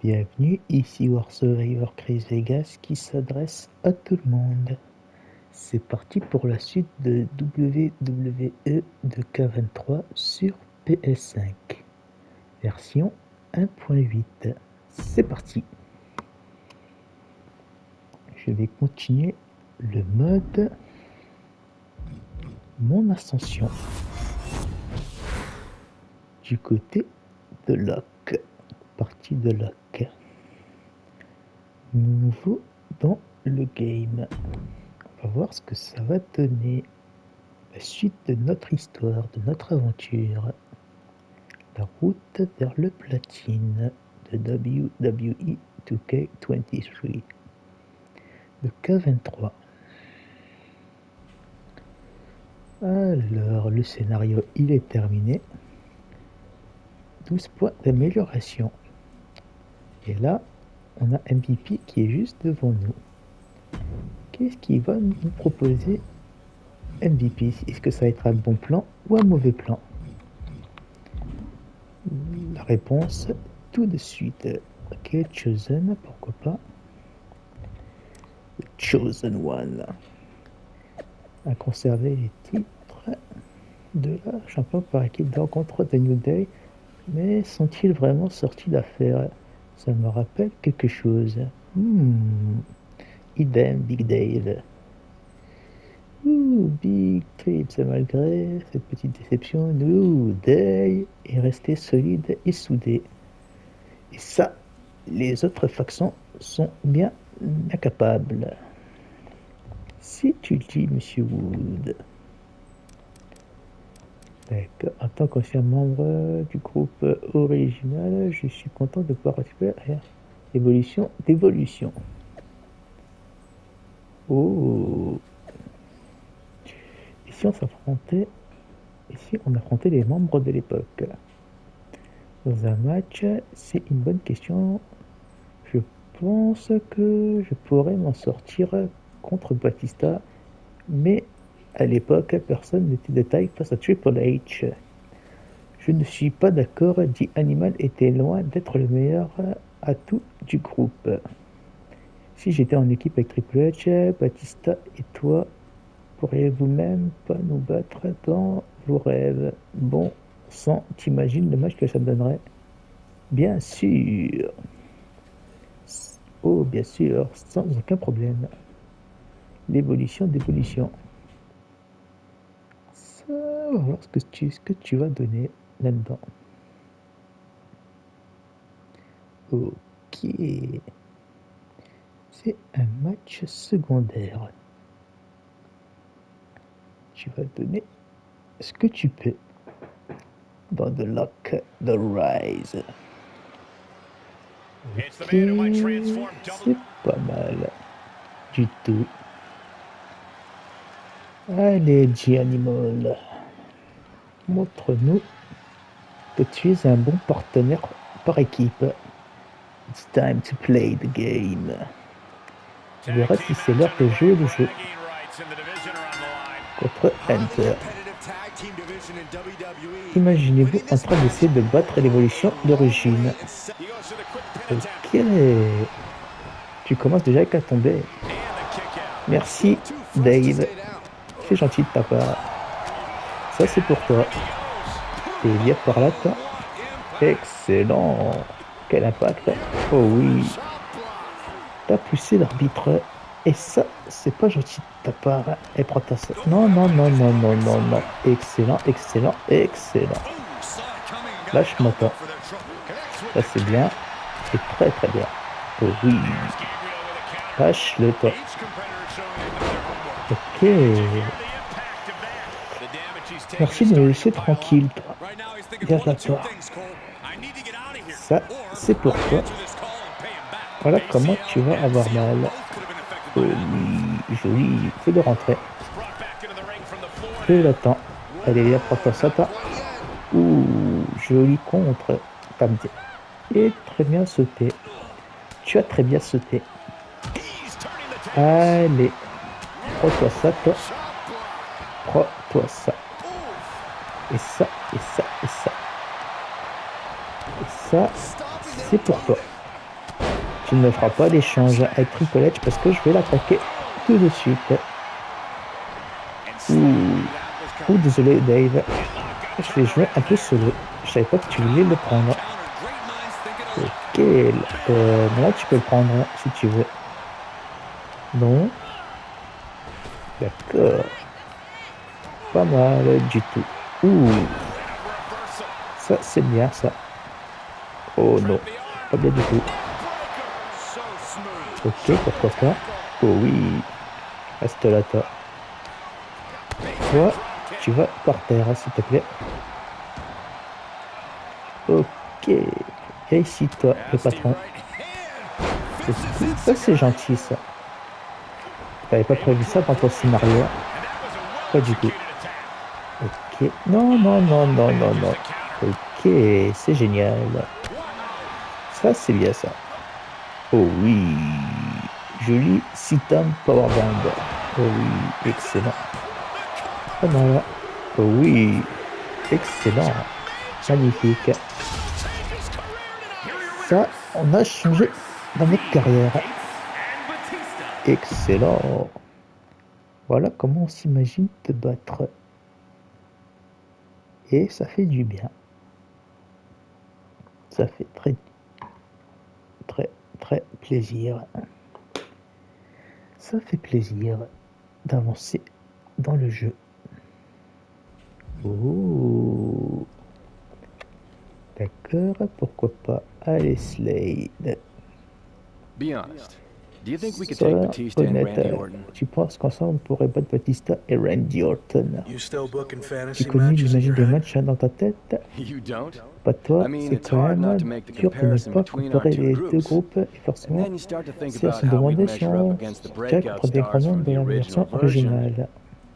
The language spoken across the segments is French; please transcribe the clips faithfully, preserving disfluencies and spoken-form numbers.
Bienvenue, ici War Survivor Chris Vegas qui s'adresse à tout le monde. C'est parti pour la suite de W W E de K vingt-trois sur P S cinq, version un point huit. C'est parti. Je vais continuer le mode Mon Ascension du côté de Locke, partie de Locke. Nouveau dans le game. On va voir ce que ça va donner. La suite de notre histoire, de notre aventure. La route vers le platine de W W E deux K vingt-trois. De K vingt-trois. Alors, le scénario, il est terminé. douze points d'amélioration. Et là, on a M V P qui est juste devant nous. Qu'est-ce qu'il va nous proposer M V P? Est-ce que ça va être un bon plan ou un mauvais plan? La réponse tout de suite. Ok, Chosen, pourquoi pas. The Chosen One. À conserver les titres de la champion par équipe de rencontre de New Day. Mais sont-ils vraiment sortis d'affaire? Ça me rappelle quelque chose. Hmm. Idem, Big Dave. Ouh, Big Trips, malgré cette petite déception, New Day est resté solide et soudé. Et ça, les autres factions sont bien incapables. Si tu le dis, Monsieur Wood. D'accord. En tant qu'ancien membre du groupe original, je suis content de pouvoir participer à l'évolution d'évolution. Oh. Et si on s'affrontait, et si on affrontait les membres de l'époque dans un match? C'est une bonne question. Je pense que je pourrais m'en sortir contre Batista, mais à l'époque, personne n'était de taille face à Triple H. Je ne suis pas d'accord, dit Animal était loin d'être le meilleur atout du groupe. Si j'étais en équipe avec Triple H, Batista et toi, pourriez-vous même pas nous battre dans vos rêves? Bon sang, t'imagines le match que ça donnerait? Bien sûr. Oh, bien sûr, sans aucun problème. L'évolution d'évolution. Ça, on va voir ce que tu, ce que tu vas donner là-dedans. Ok. C'est un match secondaire. Tu vas donner ce que tu peux dans The Lock, The Rise. Ok, c'est pas mal du tout. Allez, G-Animal, montre-nous que tu es un bon partenaire par équipe. It's time to play the game. On verra si c'est l'heure de jouer le jeu. Contre Enter. Imaginez-vous en train d'essayer de battre l'évolution d'origine. Ok. Tu commences déjà avec à tomber. Merci, Dave. C'est gentil de ta part. Ça, c'est pour toi. Et viens par là, toi. Excellent. Quel impact. Oh oui. T'as poussé l'arbitre. Et ça, c'est pas gentil de ta part. Et prends ta... Non, non, non, non, non, non, non. Excellent, excellent, excellent. Lâche-moi toi. Ça, c'est bien. C'est très, très bien. Oh oui. Lâche-le, toi. Ok. Merci de me laisser tranquille, toi. Viens là, toi. Ça, c'est pour toi. Voilà comment tu vas avoir mal. Oh oui, joli. Fais de rentrer. Fais le temps. Allez, viens, prends-toi ça, toi. Ouh, joli contre. Comme et très bien sauté. Tu as très bien sauté. Allez. Prends-toi ça, toi. Prends-toi ça. Et ça, et ça, et ça. Et ça, c'est pour toi. tu ne feras pas l'échange avec Triple H parce que je vais l'attaquer tout de suite. Ouh, Ouh désolé Dave. Je l'ai joué un peu solo. Je savais pas que tu voulais le prendre. Ok, euh, là tu peux le prendre si tu veux. Non. D'accord. Pas mal du tout. Ouh. Ça c'est bien ça. Oh non, pas bien du tout. Ok, pourquoi pas. Oh oui. Reste là toi. Toi, tu vas par terre, s'il te plaît. Ok. Et ici, toi, le patron. Ça, c'est gentil, ça. T'avais pas prévu ça dans ton scénario? Pas du tout. Ok. Non, non, non, non, non, non. Ok, c'est génial. Ça, c'est bien, ça. Oh oui. Joli Sitam Powerbomb. Oh oui, excellent. Pas mal. Oh oui, excellent. Magnifique. Ça, on a changé dans notre carrière. Excellent. Voilà comment on s'imagine te battre. Et ça fait du bien. Ça fait très, très, très plaisir. Ça fait plaisir d'avancer dans le jeu. Oh. D'accord, pourquoi pas. Allez, Slade. Be honest. Do you think we could take Batista and Randy Orton? Tu penses qu'ensemble on pourrait battre Batista et Randy Orton? You still booking fantasy Tu connais matches in l'imagine your des head? matchs dans ta tête? You don't? Pas toi, I mean, c'est it's quand hard même not to make the dur de ne comparison pas between our comparer two les deux groups. groupes et And forcément then you start to think c'est à about se how we demander si measure up on against the tient breakout contre des grands stars from membres de the la original version version. originale.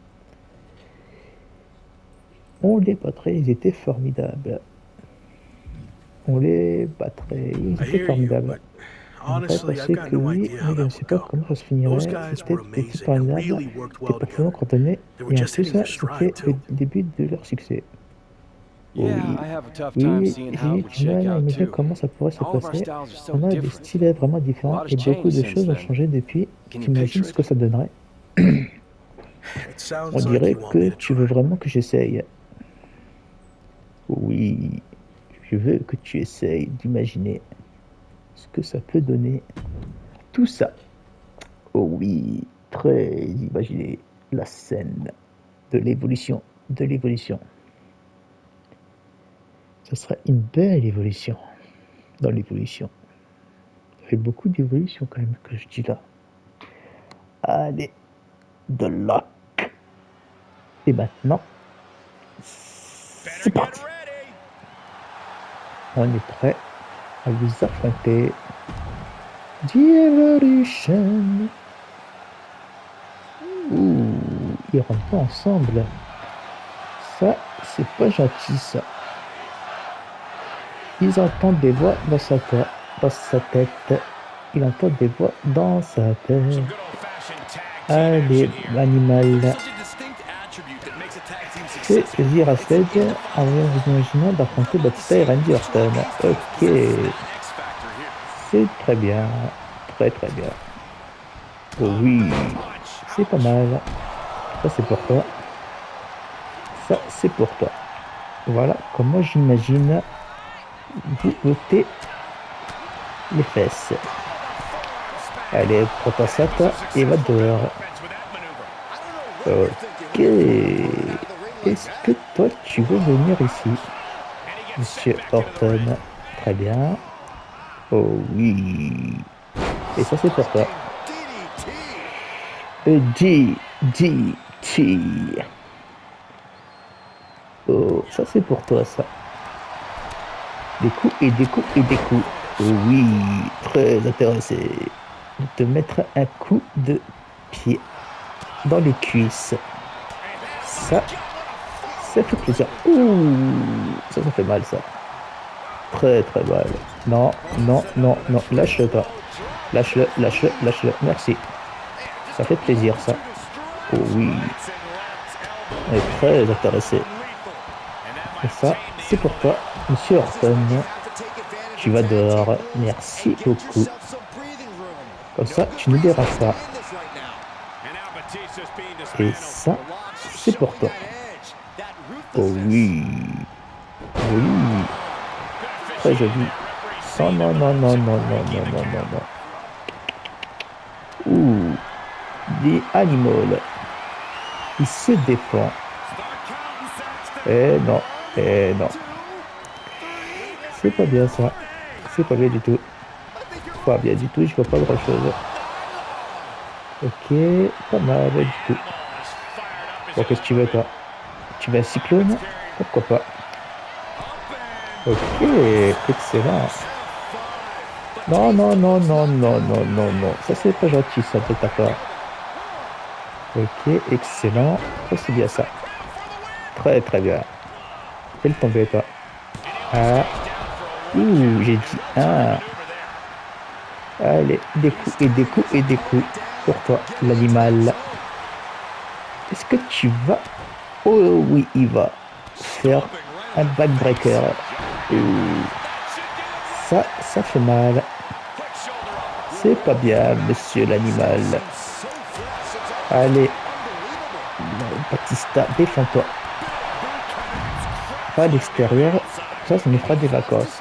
On les battrait, ils étaient formidables. On les battrait, ils I étaient hear you, formidables. but On pourrait honestly, I've penser got que no oui, idea how mais je ne that sais would pas go. comment ça se Those finirait. guys C'était were des types amazing and formidables, really worked étaient well parfaitement together. coordonnés, They were et en just plus, hitting their c'était stride le too. début de leur succès. Yeah, Oui, I have a tough time oui, seeing how j'ai it would du shake mal à out imaginer too. comment ça pourrait se All of our passer. styles are so On a des different. styles vraiment A différents lot has et beaucoup changed de since choses ont then. changé depuis. Can you T'imagines picture ce que it? ça donnerait? It On sounds like dirait you want me que to tu veux try. vraiment que j'essaye. Oui, je veux que tu essayes d'imaginer ce que ça peut donner. Tout ça. Oh oui, très imaginé. La scène de l'évolution, de l'évolution. Ce serait une belle évolution dans l'évolution. Il y a beaucoup d'évolution quand même que je dis là. Allez, de lock. Et maintenant, c'est parti. On est prêt à vous affronter. The Evolution. Ouh, ils rentrent pas ensemble. Ça, c'est pas gentil ça. Ils entendent des voix dans sa tête. Dans sa tête. Il entend des voix dans sa tête. Allez, l'animal. C'est plaisir à Slade en vous imaginant d'affronter Batista et Randy Orton. Ok. C'est très bien. Très très bien. Oh oui. C'est pas mal. Ça c'est pour toi. Ça c'est pour toi. Voilà comment j'imagine vous ôter les fesses. Allez, prends ta sac et va dehors. Ok. Est-ce que toi tu veux venir ici, Monsieur Orton? Très bien. Oh oui. Et ça c'est pour toi. D D T. Oh, ça c'est pour toi ça. Des coups et des coups et des coups. Oh oui, très intéressé de te mettre un coup de pied dans les cuisses. Ça, ça fait plaisir. Ouh, ça, ça fait mal ça. Très très mal. Non, non, non, non, lâche-le pas. Lâche-le, lâche-le, lâche-le. Merci. Ça fait plaisir ça. Oh oui. On est très intéressé. Et ça, c'est pour toi, Monsieur Orton. Tu vas dehors. Merci beaucoup. Comme ça, tu ne déranges pas. Et ça, c'est pour toi. Oh oui. Oui. Très joli. Non, non, non, non, non, non, non, non, non, non. Ouh. Des animaux. Il se défend. Eh non. Eh non. C'est pas bien ça. C'est pas bien du tout. Pas bien du tout, je vois pas grand chose. Ok, pas mal du tout. Bon, qu'est-ce que tu veux toi? Tu veux un cyclone? Pourquoi pas? Ok, excellent. Non, non, non, non, non, non, non, non. Ça c'est pas gentil ça de ta part. Ok, excellent. Ça c'est bien ça. Très très bien. Fais le tomber toi. Ah. Ouh, j'ai dit un. Allez, des coups et des coups et des coups pour toi, l'animal. Est-ce que tu vas... Oh oui, il va faire un backbreaker. Ça, ça fait mal. C'est pas bien, monsieur l'animal. Allez. Batista, défends-toi. Pas à l'extérieur. Ça, ça nous fera des vacances.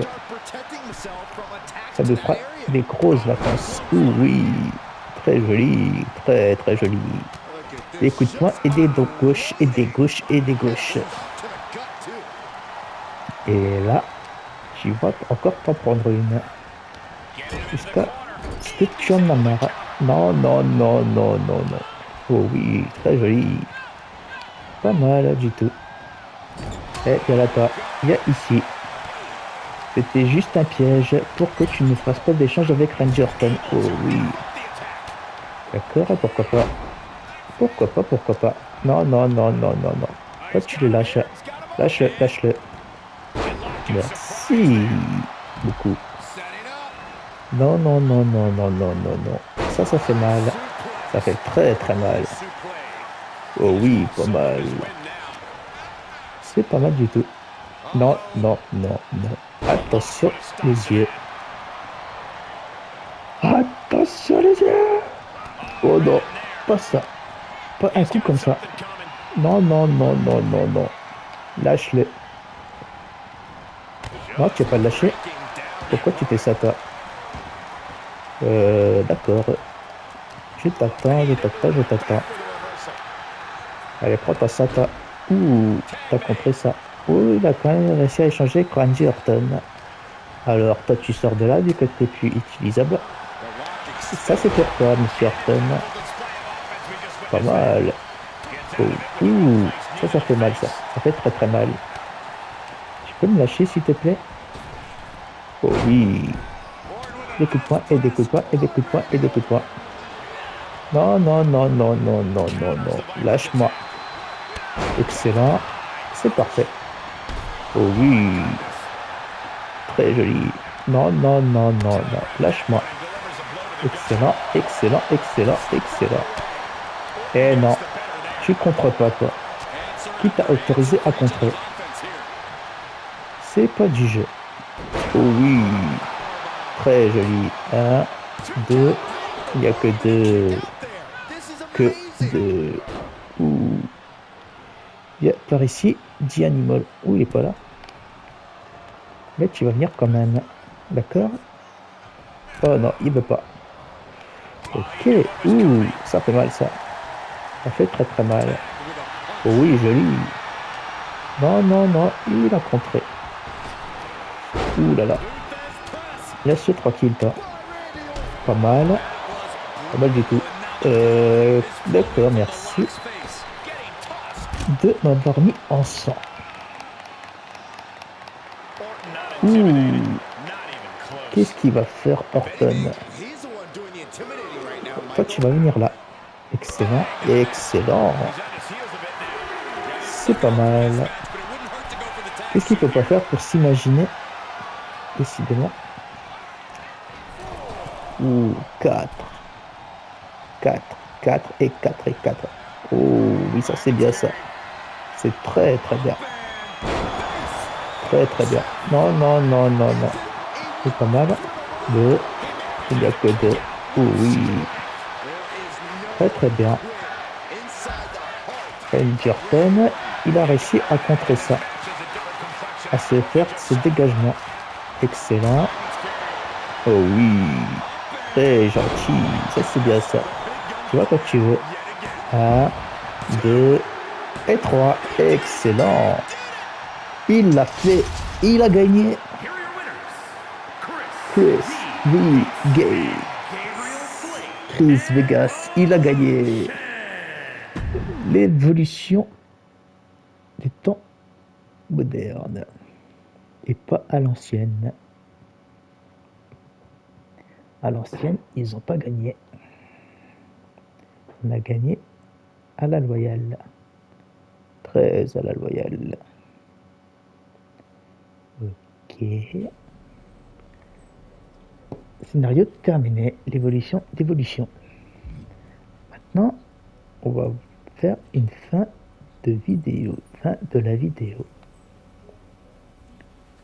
Ça nous fera des grosses vacances. Ouh, oui. Très joli. Très, très joli. Des coups de poing et des dos gauche et des gauches et des gauches. Et là, tu vas encore t'en prendre une. Est-ce que, est-ce que tu en as marre? Non, non, non, non, non, non. Oh oui, très joli. Pas mal du tout. Et il y a là toi, il y a ici. C'était juste un piège pour que tu ne fasses pas d'échange avec Randy Orton. Oh oui. D'accord, pourquoi pas. Pourquoi pas, pourquoi pas. Non, non, non, non, non, non. Toi, tu le lâches. Lâche-le, lâche-le. Merci. Beaucoup. Non, non, non, non, non, non, non, non. Ça, ça fait mal. Ça fait très, très mal. Oh oui, pas mal. C'est pas mal du tout. Non, non, non, non. Attention, les yeux. Attention, les yeux. Oh non, pas ça. Pas un coup comme ça. Non, non, non, non, non, non. Lâche-le. Non, tu vas pas le lâcher. Pourquoi tu fais ça, toi? Euh, d'accord. Je t'attends, je t'attends, je t'attends. Allez, prends-toi ça, toi. Ouh, t'as compris ça. Oh, il a quand même réussi à échanger avec Randy Orton. Alors, toi, tu sors de là, vu que t'es plus utilisable. Ça, c'est pour toi, monsieur Orton. Pas mal. Oh, ouh, ça, ça fait mal, ça. Ça fait très, très mal. Tu peux me lâcher, s'il te plaît? Oh oui. Des coups de poing, et des coups de poing, et des coups de poing, et des coups de poing. Non, non, non, non, non, non, non, non. Lâche-moi. Excellent. C'est parfait. Oh oui. Très joli. Non, non, non, non, non. Lâche-moi. Excellent, excellent, excellent, excellent. Eh non. Tu contres pas, toi. Qui t'a autorisé à contrer? C'est pas du jeu. Oh oui. Très joli. Un, deux. Il n'y a que deux. Que deux. Ouh. Il y a par ici, dix animal. Ouh, il est pas là. Mais tu vas venir quand même. D'accord? Oh non, il veut pas. Ok. Ouh, ça fait mal ça. Ça fait très très mal. Oh oui, joli. Non, non, non, il a contré. Ouh là là. Laisse-le tranquille, toi. Pas mal. Pas mal du tout. Euh, D'accord, merci de m'avoir mis en sang. Ouh. Qu'est-ce qu'il va faire, Orton? Toi, tu vas venir là. Excellent, excellent. C'est pas mal. Qu'est-ce qu'il peut pas faire pour s'imaginer? Décidément. Ouh, quatre. quatre, quatre et quatre et quatre. Oh, oui, ça c'est bien ça. C'est très très bien. Très très bien. Non, non, non, non, non. C'est pas mal. Deux. Il n'y a que deux. Oh oui. Très très bien. Randy Orton, il a réussi à contrer ça. À se faire ce dégagement. Excellent. Oh oui. Très gentil. Ça c'est bien ça. Tu vois quand tu veux. Un, deux et trois. Excellent. Il l'a fait. Il a gagné. Chris V. Chris Vegas, il a gagné. L'évolution des temps modernes et pas à l'ancienne. À l'ancienne, ils n'ont pas gagné. On a gagné à la loyale. Très à la loyale. Ok. Scénario terminé. L'évolution d'évolution. Maintenant, on va faire une fin de vidéo. Fin de la vidéo.